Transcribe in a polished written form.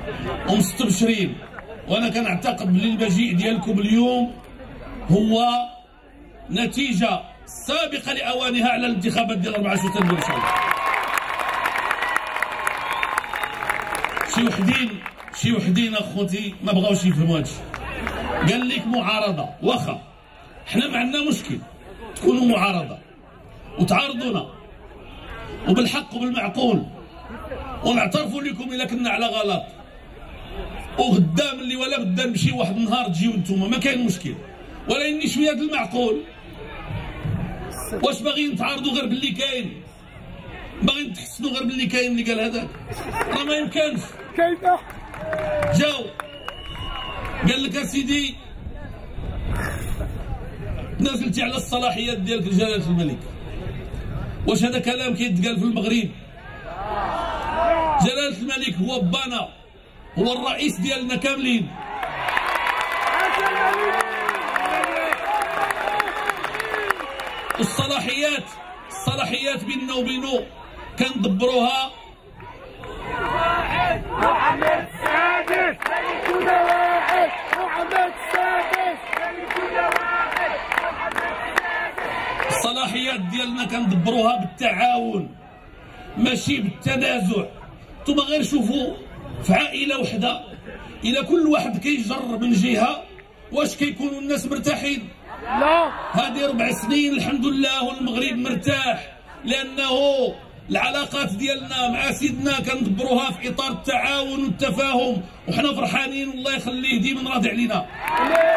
ومستبشرين. وانا كنعتقد بلي المجيء ديالكم اليوم هو نتيجه سابقه لاوانها على الانتخابات ديال 4 سبتمبر ان شاء الله. شي وحدين اخوتي ما بغاوش يفهموا هادشي. قال لك معارضه، واخا حنا ما عندنا مشكل تكونوا معارضه وتعارضونا وبالحق وبالمعقول ونعترفوا لكم الا كنا على غلط، وقدام اللي ولا بدا نمشي واحد النهار تجيو نتوما ما كاين مشكل، ولكن شويه د المعقول. واش باغيين تعارضوا غير باللي كاين؟ باغيين تحسنوا غير باللي كاين اللي قال هذاك؟ راه ما يمكنش. كاينه جاو قال لك اسيدي نزلتي على الصلاحيات ديالك لجلاله الملك. واش هذا كلام كيتقال في المغرب؟ جلاله الملك هو بانا، هو الرئيس ديالنا كاملين. الصلاحيات بيننا وبينه كندبروها. محمد السادس ملكنا واحد، محمد السادس ملكنا واحد، محمد السادس. الصلاحيات ديالنا كندبروها بالتعاون ماشي بالتنازع. نتوما غير شوفوا في عائله وحده الا كل واحد كيجر من جهه واش كيكونوا الناس مرتاحين؟ لا. هذه 4 سنين الحمد لله والمغرب مرتاح، لانه العلاقات ديالنا مع سيدنا كندبروها في اطار التعاون والتفاهم، وحنا فرحانين والله يخليه ديما راضي علينا.